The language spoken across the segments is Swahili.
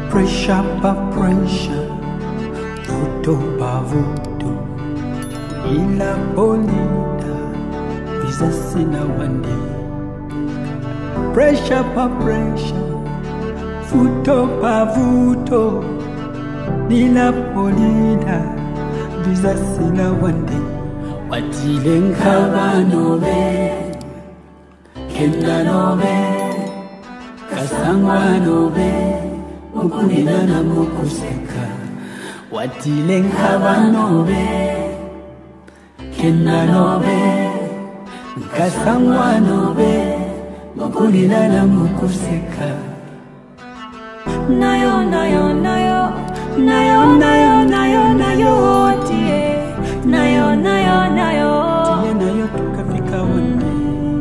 Pressure pa pressure, vuto pa vuto, ila bonita, visa sina one day. Pressure pa pressure, vuto pa vuto, ila bonita, visa sina one day. Watile nkaba nobe, kenda nobe, kasangwa nobe, mukulila na mukuseka. Watile nkaba nobe, kenda nobe, kasangwa nobe, mukulila na mukuseka. Nayo, nayo, nayo, nayo, nayo, nayo, nayo, tie. Nayo, nayo, nayo, tie nayo tukafika wande.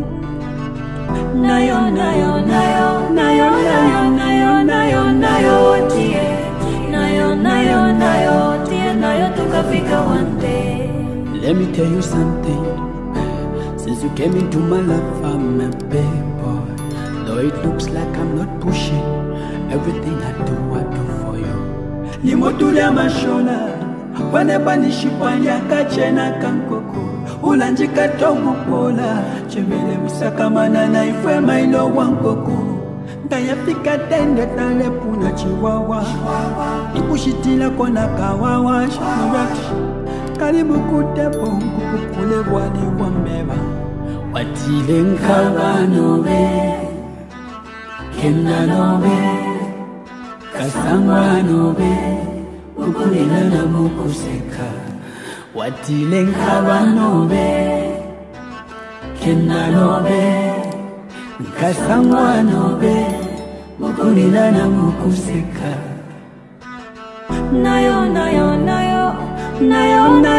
Nayo, nayo, nayo, nayo, nayo, nayo, nayo, nayo, tie. Nayo, nayo, nayo, tie nayo tukafika wande. Let me tell you something. Since you came into my life, I'm a big boy. Though it looks like I'm not pushing, everything I do for you. Nimotule mashola, wanebani shipanya kachena kankoko. Ulanjika tongu pola, chemele musakamana na ifwe mailo wankoko. Ndayafika tende tale puna chiwawa, ikushitila kona kawawa. Karibu kute bongo kukule wali wambeba. Watile nkaba nobe, kenda nobe, kasangwa nobe, mukulila na mukuseka. Watile nkaba nobe, kenda nobe, kasangwa nobe, mukulila na mukuseka. Nayo, nayo, nayo, nayo, nayo.